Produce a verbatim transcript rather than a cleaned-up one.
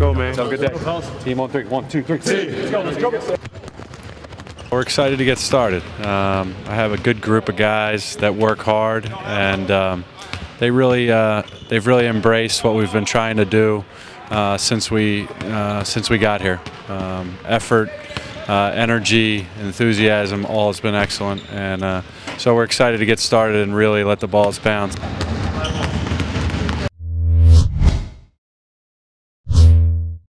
go, man. Have a good day. Team on three. One, two, three. Let's go. Let's go. We're excited to get started. Um, I have a good group of guys that work hard, and um, they really, uh, they've really embraced what we've been trying to do uh, since we, uh, since we got here. Um, effort, uh, energy, enthusiasm, all has been excellent, and uh, so we're excited to get started and really let the balls bounce.